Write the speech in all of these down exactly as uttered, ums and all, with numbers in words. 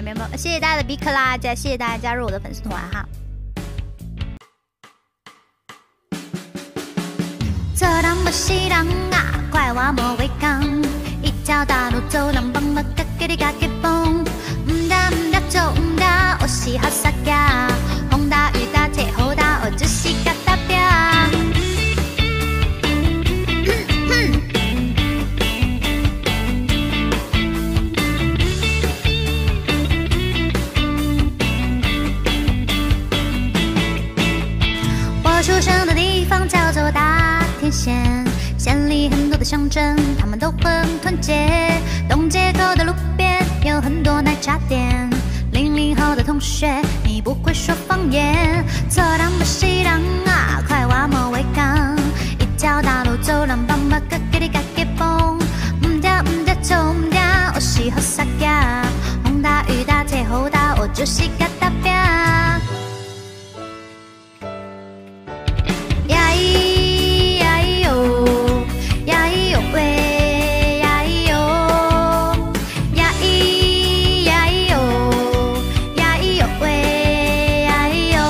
没有没有，谢谢大家的 B 克拉加，谢谢大家加入我的粉丝团哈。这人不是人啊，怪我无话讲。一条大路走人帮我家己哩家己蹦，唔得唔得就唔得，我是好傻家。风大雨大天后大，我就是个大彪。我出生的地方叫做大田县，县里很多的乡镇，他们都很团结。东街口的路边有很多奶茶店，零零后的同学，你不会说方言。做人不是人啊，快话莫话讲。一条大路走人帮我家己哩家己蹦，唔掉唔掉就唔掉，我是好傻家。风大雨大天后大，我就是个大彪。呀咿呀咿哟，呀咿哟喂，呀咿哟，呀咿呀咿哟，呀咿哟喂，呀咿哟。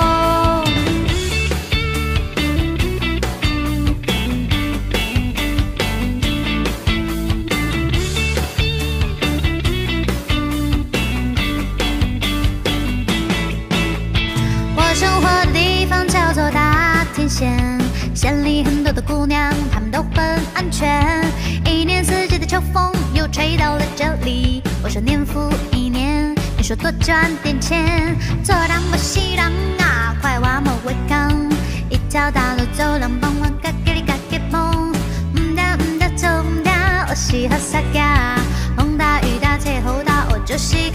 我生活的地方叫做大田县，县里很多的姑娘，她们都很安全。一年四季的秋风又吹到了这里，我说年复一年，你说多赚点钱。做人不是人啊，快话莫话讲。一条大路走人帮我家己哩家己蹦，唔得唔得就唔得，我是好傻家。风大雨大天后大，我就是